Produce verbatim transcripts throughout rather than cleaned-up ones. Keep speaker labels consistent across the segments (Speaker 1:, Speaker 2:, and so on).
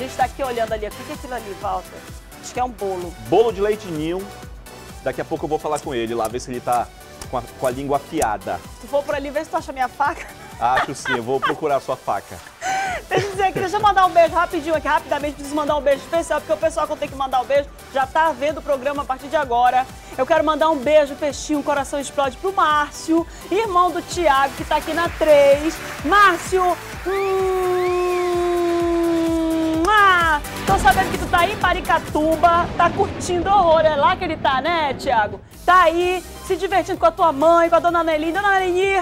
Speaker 1: gente está aqui olhando ali. O que é aquilo ali, Walter? Acho que é um bolo.
Speaker 2: Bolo de leite ninho. Daqui a pouco eu vou falar com ele lá, ver se ele tá com a, com a língua afiada.
Speaker 1: Se for por ali, vê se tu acha minha faca.
Speaker 2: Acho sim, eu vou procurar a sua faca.
Speaker 1: Deixa eu dizer aqui, deixa eu mandar um beijo rapidinho aqui, rapidamente, preciso mandar um beijo especial, porque o pessoal que eu tenho que mandar um beijo já tá vendo o programa a partir de agora. Eu quero mandar um beijo, peixinho, coração explode pro Márcio, irmão do Thiago, que tá aqui na três. Márcio, hum, ah, tô sabendo que tu tá aí em Paricatuba, tá curtindo horror, é lá que ele tá, né, Thiago? Tá aí, se divertindo com a tua mãe, com a dona Nelly. Dona Nelly,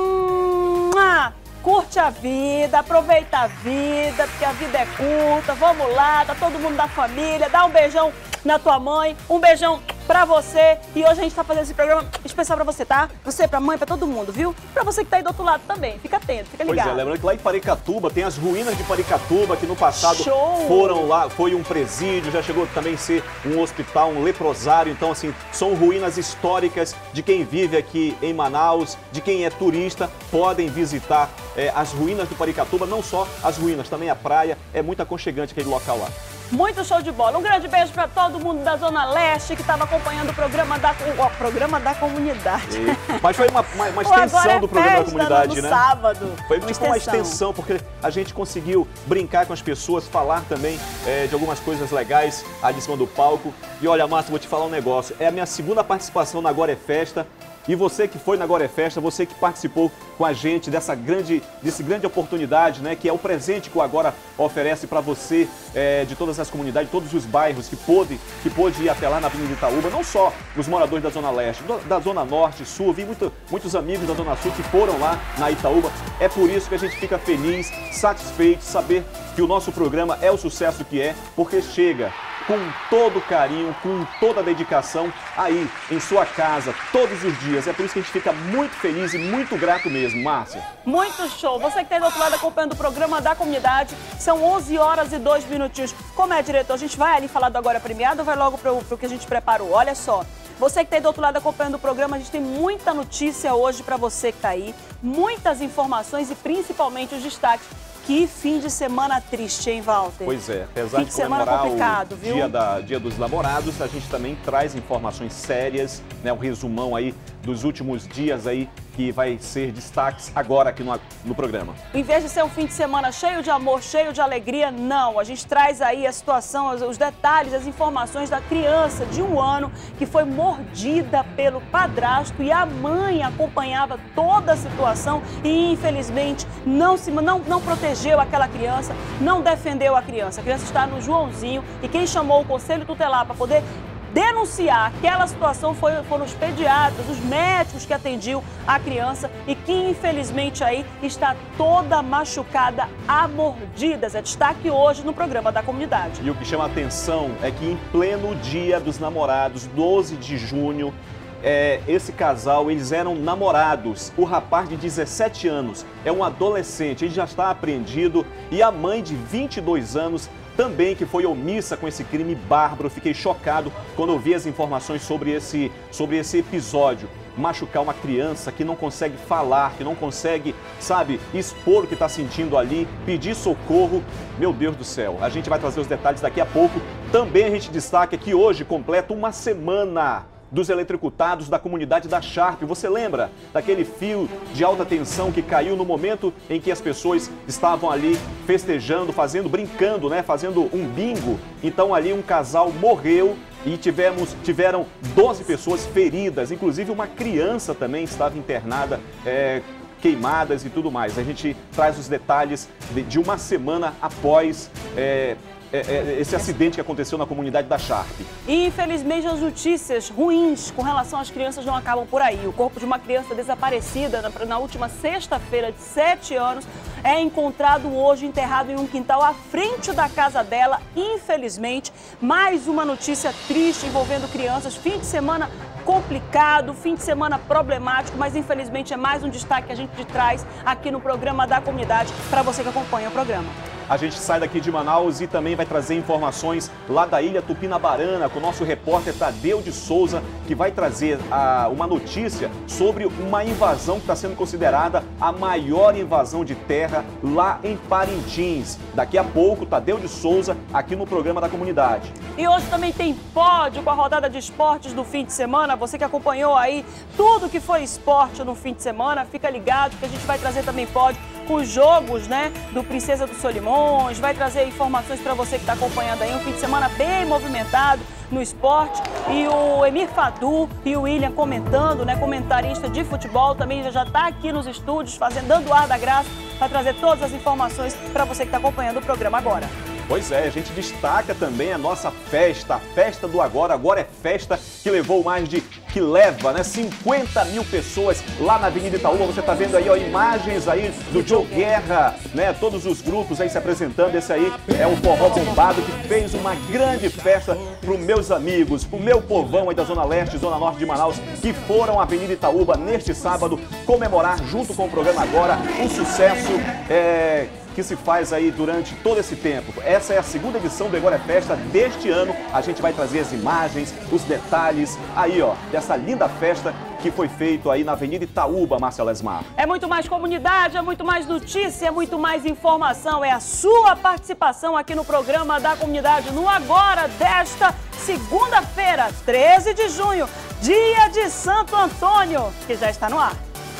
Speaker 1: hum, ah, curte a vida, aproveita a vida, porque a vida é curta, vamos lá, tá todo mundo da família, dá um beijão na tua mãe, um beijão pra você. E hoje a gente tá fazendo esse programa especial pra você, tá? Você, pra mãe, pra todo mundo, viu? Pra você que tá aí do outro lado também, fica atento, fica ligado.
Speaker 2: Pois é, lembrando que lá em Paricatuba tem as ruínas de Paricatuba, que no passado
Speaker 1: Show!
Speaker 2: foram lá, foi um presídio, já chegou também a ser um hospital, um leprosário. Então, assim, são ruínas históricas de quem vive aqui em Manaus, de quem é turista, podem visitar é, as ruínas do Paricatuba, não só as ruínas, também a praia, é muito aconchegante aquele local lá.
Speaker 1: Muito show de bola. Um grande beijo para todo mundo da Zona Leste que estava acompanhando o programa da, o programa da comunidade.
Speaker 2: E, mas foi uma, uma, uma extensão
Speaker 1: é
Speaker 2: do programa da comunidade,
Speaker 1: no, no
Speaker 2: né?
Speaker 1: sábado.
Speaker 2: Foi
Speaker 1: uma
Speaker 2: tipo uma extensão, porque a gente conseguiu brincar com as pessoas, falar também é, de algumas coisas legais ali em cima do palco. E olha, Márcio, vou te falar um negócio. É a minha segunda participação na Agora é Festa. E você que foi na Agora é Festa, você que participou com a gente dessa grande, desse grande oportunidade, né? Que é o presente que o Agora oferece para você, é, de todas as comunidades, todos os bairros que pôde, que pôde ir até lá na Avenida Itaúba. Não só os moradores da Zona Leste, da Zona Norte, Sul. Vi muito, muitos amigos da Zona Sul que foram lá na Itaúba. É por isso que a gente fica feliz, satisfeito, saber que o nosso programa é o sucesso que é, porque chega com todo carinho, com toda a dedicação aí em sua casa, todos os dias. É por isso que a gente fica muito feliz e muito grato mesmo, Márcia.
Speaker 1: Muito show. Você que está aí do outro lado acompanhando o programa da comunidade, são onze horas e dois minutinhos. Como é, diretor? A gente vai ali falar do Agora Premiado ou vai logo para o que a gente preparou? Olha só. Você que está aí do outro lado acompanhando o programa, a gente tem muita notícia hoje para você que está aí, muitas informações e principalmente os destaques. Que fim de semana triste, hein, Walter?
Speaker 2: Pois é, apesar
Speaker 1: fim
Speaker 2: de,
Speaker 1: de semana complicado,
Speaker 2: o
Speaker 1: viu?
Speaker 2: dia, da, dia dos namorados, a gente também traz informações sérias, né, um resumão aí dos últimos dias aí, que vai ser destaques agora aqui no, no programa.
Speaker 1: Em vez de ser um fim de semana cheio de amor, cheio de alegria, não. A gente traz aí a situação, os, os detalhes, as informações da criança de um ano que foi mordida pelo padrasto e a mãe acompanhava toda a situação e, infelizmente, não, se, não, não protegeu aquela criança, não defendeu a criança. A criança está no Joãozinho e quem chamou o Conselho Tutelar para poder denunciar aquela situação foi, foram os pediatras, os médicos que atendiam a criança e que infelizmente aí está toda machucada a mordidas. É destaque hoje no programa da comunidade.
Speaker 2: E o que chama a atenção é que em pleno dia dos namorados, doze de junho, é, esse casal, eles eram namorados. O rapaz de dezessete anos é um adolescente, ele já está apreendido, e a mãe de vinte e dois anos também, que foi omissa com esse crime bárbaro. Fiquei chocado quando eu vi as informações sobre esse, sobre esse episódio. Machucar uma criança que não consegue falar, que não consegue, sabe, expor o que está sentindo ali, pedir socorro. Meu Deus do céu, a gente vai trazer os detalhes daqui a pouco. Também a gente destaca que hoje completa uma semana dos eletrocutados da comunidade da Sharp. Você lembra daquele fio de alta tensão que caiu no momento em que as pessoas estavam ali festejando, fazendo, brincando, né? Fazendo um bingo. Então ali um casal morreu e tivemos, tiveram doze pessoas feridas, inclusive uma criança também estava internada, é, queimadas e tudo mais. A gente traz os detalhes de, de uma semana após é, É, é, esse acidente que aconteceu na comunidade da Sharp.
Speaker 1: E, infelizmente, as notícias ruins com relação às crianças não acabam por aí. O corpo de uma criança desaparecida na, na última sexta-feira, de sete anos, é encontrado hoje enterrado em um quintal à frente da casa dela. Infelizmente, mais uma notícia triste envolvendo crianças. Fim de semana complicado, fim de semana problemático, mas infelizmente é mais um destaque que a gente traz aqui no programa da comunidade para você que acompanha o programa.
Speaker 2: a gente sai daqui de Manaus e também vai trazer informações lá da Ilha Tupinabarana com o nosso repórter Tadeu de Souza, que vai trazer a, uma notícia sobre uma invasão que está sendo considerada a maior invasão de terra lá em Parintins. Daqui a pouco, Tadeu de Souza aqui no programa da comunidade.
Speaker 1: E hoje também tem pódio com a rodada de esportes do fim de semana. Você que acompanhou aí tudo que foi esporte no fim de semana, fica ligado que a gente vai trazer também pódio com os jogos, né, do Princesa dos Solimões, vai trazer informações para você que está acompanhando aí um fim de semana bem movimentado no esporte. E o Emir Fadu e o William comentando, né, comentarista de futebol, também já está aqui nos estúdios, fazendo, dando ar da graça para trazer todas as informações para você que está acompanhando o programa agora.
Speaker 2: Pois é, a gente destaca também a nossa festa, a festa do Agora. Agora é festa que levou mais de, que leva, né, cinquenta mil pessoas lá na Avenida Itaúba. Você tá vendo aí, ó, imagens aí do Joe Guerra, né, todos os grupos aí se apresentando. Esse aí é um forró bombado que fez uma grande festa pros meus amigos, pro meu povão aí da Zona Leste, Zona Norte de Manaus, que foram à Avenida Itaúba neste sábado comemorar junto com o programa Agora um sucesso, é... que se faz aí durante todo esse tempo. Essa é a segunda edição do Agora é Festa deste ano. A gente vai trazer as imagens, os detalhes aí, ó, dessa linda festa que foi feito aí na Avenida Itaúba, Márcia Lesmar.
Speaker 1: É muito mais comunidade, é muito mais notícia, é muito mais informação. É a sua participação aqui no programa da comunidade no Agora desta segunda-feira, treze de junho, dia de Santo Antônio, que já está no ar.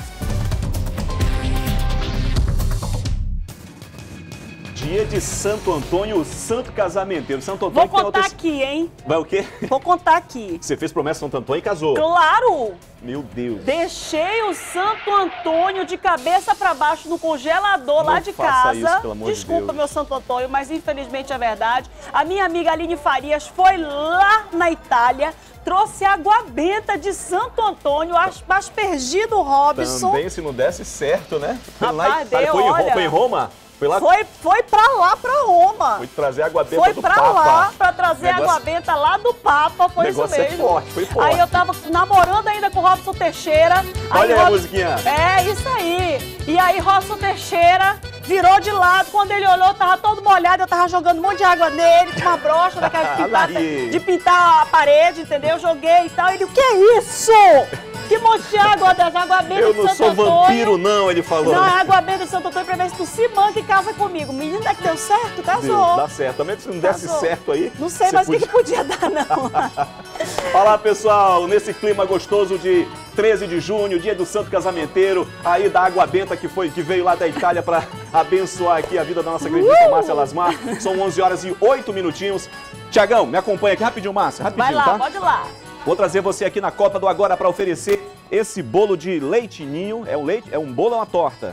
Speaker 2: Dia de Santo Antônio, o santo casamenteiro. Santo Antônio.
Speaker 1: Vou contar
Speaker 2: outras...
Speaker 1: aqui, hein?
Speaker 2: Vai o quê?
Speaker 1: Vou contar aqui.
Speaker 2: Você fez promessa Santo Antônio e casou?
Speaker 1: Claro!
Speaker 2: Meu Deus.
Speaker 1: Deixei o Santo Antônio de cabeça para baixo no congelador lá de casa.
Speaker 2: Isso, pelo amor
Speaker 1: Desculpa,
Speaker 2: de Deus.
Speaker 1: meu Santo Antônio, mas infelizmente é verdade. A minha amiga Aline Farias foi lá na Itália, trouxe água benta de Santo Antônio, aspergido Robson.
Speaker 2: Também, se não desse certo, né?
Speaker 1: Rapaz,
Speaker 2: lá em Itália.
Speaker 1: deu,
Speaker 2: Foi, em,
Speaker 1: olha...
Speaker 2: foi em Roma? Foi lá?
Speaker 1: Foi, foi pra lá, pra Roma.
Speaker 2: Foi trazer água benta
Speaker 1: foi
Speaker 2: do
Speaker 1: pra
Speaker 2: Papa.
Speaker 1: lá, pra trazer
Speaker 2: negócio...
Speaker 1: água benta lá do Papa, foi isso mesmo.
Speaker 2: É forte, foi forte.
Speaker 1: Aí eu tava namorando ainda com o Robson Teixeira.
Speaker 2: Olha aí,
Speaker 1: Robson...
Speaker 2: a musiquinha.
Speaker 1: É, isso aí. E aí Robson Teixeira virou de lado, quando ele olhou, tava todo molhado, eu tava jogando um monte de água nele, com uma brocha daquela de pintar, de pintar a parede, entendeu? Eu joguei e tal. Ele, o que é isso? Que monte de água dessa água benta
Speaker 2: Eu
Speaker 1: de
Speaker 2: não
Speaker 1: Santo
Speaker 2: sou
Speaker 1: Antônio.
Speaker 2: vampiro, não, ele falou.
Speaker 1: Não, é água benta de Santo Antônio pra ver se tu se manca e casa comigo. Menino, é que deu certo? Casou.
Speaker 2: Deu, dá certo. Também se não desse
Speaker 1: Casou.
Speaker 2: certo aí...
Speaker 1: Não sei, mas o podia... que podia dar, não.
Speaker 2: Olá, pessoal. Nesse clima gostoso de treze de junho, dia do Santo Casamenteiro, aí da água benta que, foi, que veio lá da Itália para abençoar aqui a vida da nossa querida uh! Márcia Lesmar. São onze horas e oito minutinhos. Tiagão, me acompanha aqui rapidinho, Márcia. Rapidinho,
Speaker 1: Vai lá,
Speaker 2: tá?
Speaker 1: pode ir lá.
Speaker 2: Vou trazer você aqui na Copa do Agora para oferecer esse bolo de leite ninho. É um leite? É um bolo ou é uma torta?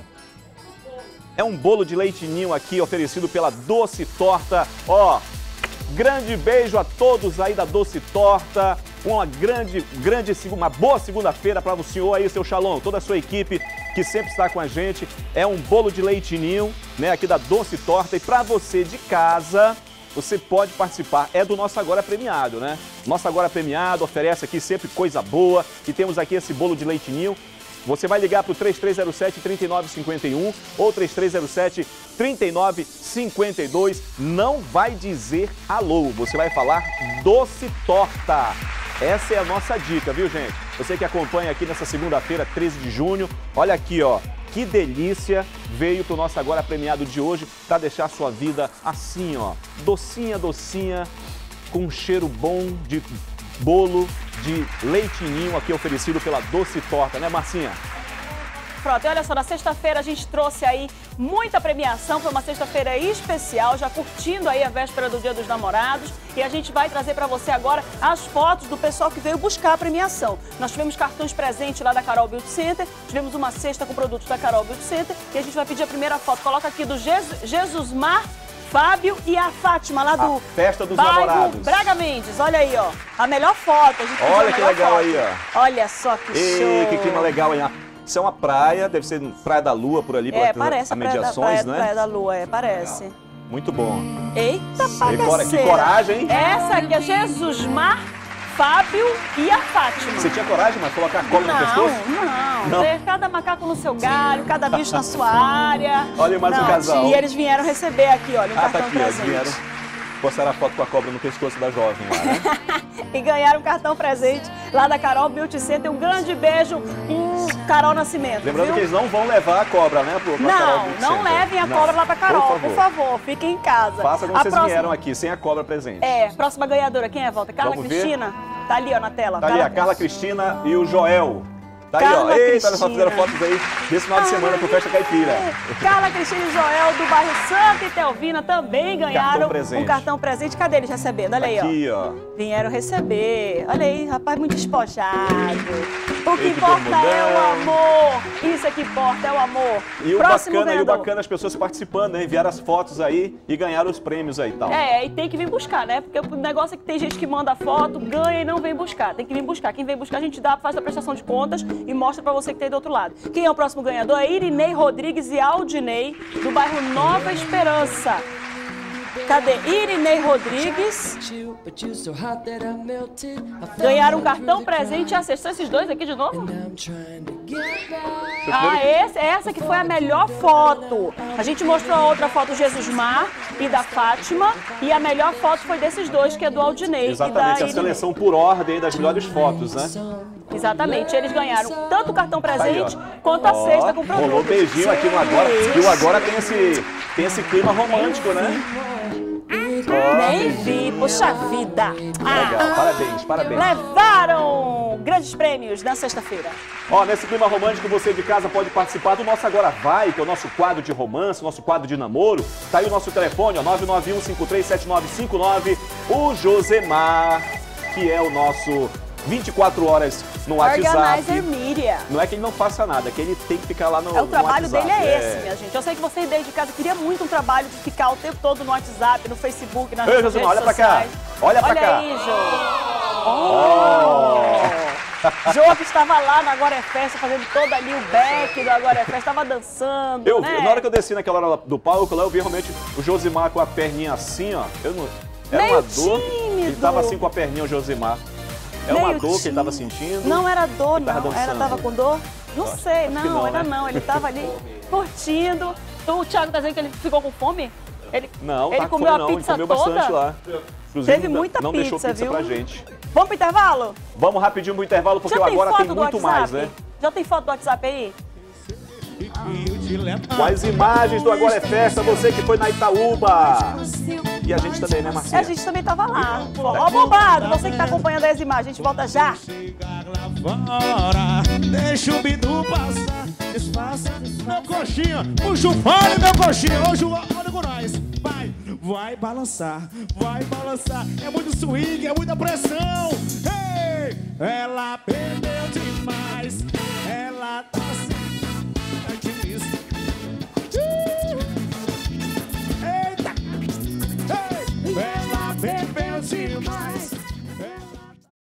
Speaker 2: É um bolo de leite ninho aqui oferecido pela Doce Torta. Ó, grande beijo a todos aí da Doce Torta. Uma grande, grande, uma boa segunda-feira para o senhor aí, seu Shalom, toda a sua equipe que sempre está com a gente. É um bolo de leite ninho, né, aqui da Doce Torta. E para você de casa, você pode participar, é do Nosso Agora Premiado, né? Nosso Agora Premiado oferece aqui sempre coisa boa e temos aqui esse bolo de leite ninho. Você vai ligar para o três três zero sete, três nove cinco um ou três três zero sete, três nove cinco dois. Não vai dizer alô, você vai falar Doce Torta. Essa é a nossa dica, viu, gente? Você que acompanha aqui nessa segunda-feira, treze de junho, olha aqui, ó. Que delícia veio pro Nosso Agora Premiado de hoje para deixar a sua vida assim, ó, docinha, docinha, com um cheiro bom de bolo de leite ninho aqui oferecido pela Doce Torta, né, Marcinha?
Speaker 1: Pronto, e olha só, na sexta-feira a gente trouxe aí muita premiação, foi uma sexta-feira especial, já curtindo aí a véspera do Dia dos Namorados, e a gente vai trazer para você agora as fotos do pessoal que veio buscar a premiação. Nós tivemos cartões presentes lá da Carol Beauty Center, tivemos uma cesta com produtos da Carol Beauty Center, e a gente vai pedir a primeira foto, coloca aqui do Jesus, Jesusmar, Fábio e a Fátima, lá do
Speaker 2: a Festa dos
Speaker 1: bairro
Speaker 2: Namorados.
Speaker 1: Braga Mendes, olha aí, ó, a melhor foto. A gente
Speaker 2: olha que legal
Speaker 1: foto.
Speaker 2: aí, ó.
Speaker 1: Olha só que
Speaker 2: Ei,
Speaker 1: show.
Speaker 2: Que clima legal aí. Isso é uma praia, deve ser Praia da Lua por ali,
Speaker 1: é,
Speaker 2: pelas
Speaker 1: parece
Speaker 2: mediações,
Speaker 1: praia,
Speaker 2: né?
Speaker 1: Praia da Lua, é, parece.
Speaker 2: Muito bom.
Speaker 1: Eita,
Speaker 2: que
Speaker 1: bagaceira.
Speaker 2: coragem, hein?
Speaker 1: Essa aqui é Jesusmar, Fábio e a Fátima.
Speaker 2: Você tinha coragem, mas colocar a cobra
Speaker 1: não,
Speaker 2: no pescoço?
Speaker 1: Não,
Speaker 2: Não.
Speaker 1: não. Cada macaco no seu galho, cada bicho na sua área.
Speaker 2: Olha mais
Speaker 1: não,
Speaker 2: um casal.
Speaker 1: E eles vieram receber aqui, olha, um
Speaker 2: ah,
Speaker 1: cartão
Speaker 2: tá aqui,
Speaker 1: presente.
Speaker 2: ó, vieram postar a foto com a cobra no pescoço da jovem lá, né?
Speaker 1: E ganharam um cartão presente lá da Carol Beauty Center. Um grande beijo, um Carol Nascimento.
Speaker 2: Lembrando
Speaker 1: viu?
Speaker 2: que eles não vão levar a cobra, né? Pro, pra Carol
Speaker 1: Não,
Speaker 2: Beauty
Speaker 1: não
Speaker 2: Center.
Speaker 1: levem a
Speaker 2: Não.
Speaker 1: cobra lá pra Carol,
Speaker 2: Por favor.
Speaker 1: por favor, fiquem em casa.
Speaker 2: Faça como
Speaker 1: A
Speaker 2: vocês
Speaker 1: próxima-
Speaker 2: vieram aqui, sem a cobra presente.
Speaker 1: É, próxima ganhadora, quem é, Volta? Carla
Speaker 2: Vamos ver?
Speaker 1: Cristina? Tá ali, ó, na tela.
Speaker 2: Tá ali a Carla Cristina e o Joel. Tá aí,
Speaker 1: Carla
Speaker 2: ó. Eita,
Speaker 1: Cristina.
Speaker 2: eles só fizeram fotos aí desse final de semana pro Festa Caipira.
Speaker 1: Carla Cristina e Joel, do bairro Santa Itelvina, também ganharam
Speaker 2: Cartão presente.
Speaker 1: um cartão presente. Cadê eles recebendo? Olha aí, ó.
Speaker 2: Aqui, ó.
Speaker 1: Vieram receber. Olha aí, rapaz, muito despojado. O que
Speaker 2: Ei, de
Speaker 1: importa
Speaker 2: bermudão.
Speaker 1: é o amor. Isso é que importa, é o amor.
Speaker 2: E o
Speaker 1: Próximo
Speaker 2: bacana, e o
Speaker 1: ganhador.
Speaker 2: bacana as pessoas participando, né? Enviaram as fotos aí e ganharam os prêmios aí e tal.
Speaker 1: É, e tem que vir buscar, né? Porque o negócio é que tem gente que manda foto, ganha e não vem buscar. Tem que vir buscar. Quem vem buscar, a gente dá, faz a prestação de contas e mostra pra você que tem do outro lado. Quem é o próximo ganhador? É Irinei Rodrigues e Aldinei, do bairro Nova Esperança. Cadê? Irinei Rodrigues. Ganharam um cartão presente e a cesta. Esses dois aqui de novo? Ah, esse, essa que foi a melhor foto. A gente mostrou a outra foto do Jesus Mar e da Fátima. E a melhor foto foi desses dois, que é do Aldinei
Speaker 2: Exatamente,
Speaker 1: e da
Speaker 2: a
Speaker 1: Irinei.
Speaker 2: seleção por ordem das melhores fotos, né?
Speaker 1: Exatamente, eles ganharam tanto o cartão
Speaker 2: Tá aí,
Speaker 1: presente
Speaker 2: ó.
Speaker 1: quanto a
Speaker 2: Ó,
Speaker 1: cesta com produto.
Speaker 2: rolou beijinho aqui no Agora. E o Agora tem esse, tem esse clima romântico, né?
Speaker 1: Nem vi, poxa vida. Ah,
Speaker 2: Legal, parabéns, parabéns.
Speaker 1: levaram grandes prêmios na sexta-feira.
Speaker 2: Ó, nesse clima romântico, você de casa pode participar do nosso Agora Vai, que é o nosso quadro de romance, nosso quadro de namoro. Tá aí o nosso telefone, ó, nove nove um cinco três sete nove cinco nove. O Josemar, que é o nosso vinte e quatro horas no WhatsApp.
Speaker 1: Organizer Miriam.
Speaker 2: Não é que ele não faça nada, é que ele tem que ficar lá no
Speaker 1: É, o trabalho
Speaker 2: no
Speaker 1: dele
Speaker 2: WhatsApp.
Speaker 1: é esse, minha gente. Eu sei que vocês desde casa queriam muito um trabalho de ficar o tempo todo no WhatsApp, no Facebook, nas
Speaker 2: Ei,
Speaker 1: redes
Speaker 2: Josemar, olha pra cá.
Speaker 1: sociais.
Speaker 2: Olha pra
Speaker 1: Olha
Speaker 2: cá.
Speaker 1: aí, Jô. Oh. Jô que estava lá no Agora é Festa, fazendo todo ali o back do Agora é Festa, estava dançando,
Speaker 2: Eu,
Speaker 1: né?
Speaker 2: Na hora que eu desci naquela hora do palco, lá eu vi realmente o Josemar com a perninha assim, ó. Eu não, era
Speaker 1: Meio
Speaker 2: uma dor.
Speaker 1: tímido.
Speaker 2: Ele tava assim com a perninha, o Josemar. Era uma
Speaker 1: Meio
Speaker 2: dor que ele tava
Speaker 1: tímido.
Speaker 2: sentindo.
Speaker 1: Não era dor,
Speaker 2: Ele tava
Speaker 1: não. Era,
Speaker 2: dançando.
Speaker 1: tava com dor? Não
Speaker 2: Acho-
Speaker 1: sei,
Speaker 2: acho que
Speaker 1: não,
Speaker 2: não,
Speaker 1: era
Speaker 2: né?
Speaker 1: não. Ele tava ali curtindo. Então, o Thiago tá dizendo que ele ficou com fome? Ele,
Speaker 2: Não,
Speaker 1: ele
Speaker 2: tá com
Speaker 1: comeu
Speaker 2: fome
Speaker 1: a
Speaker 2: não,
Speaker 1: pizza
Speaker 2: ele comeu
Speaker 1: toda?
Speaker 2: bastante lá. Inclusive,
Speaker 1: Teve
Speaker 2: não-
Speaker 1: muita
Speaker 2: não deixou
Speaker 1: pizza,
Speaker 2: pizza
Speaker 1: viu?
Speaker 2: pra gente.
Speaker 1: Vamos pro intervalo?
Speaker 2: Vamos rapidinho pro intervalo, porque
Speaker 1: Já
Speaker 2: o
Speaker 1: tem
Speaker 2: Agora
Speaker 1: foto
Speaker 2: tem
Speaker 1: do
Speaker 2: muito
Speaker 1: WhatsApp?
Speaker 2: mais, né?
Speaker 1: Já tem foto do WhatsApp aí?
Speaker 2: Com as imagens do Agora é Festa, você que foi na Itaúba. E a gente também, né,
Speaker 1: E a
Speaker 2: Marcinha?
Speaker 1: gente também tava lá. Ó, bombado, você que tá acompanhando as imagens, a gente volta já.
Speaker 3: Fora, deixa o bidu passar, desfaça meu coxinha, o chupone meu coxinha, hoje olha com nós, vai, vai balançar, vai balançar, é muito swing, é muita pressão, hey! Ela perdeu demais, ela tá sem otimista, uh! Eita, hey! Ela bebeu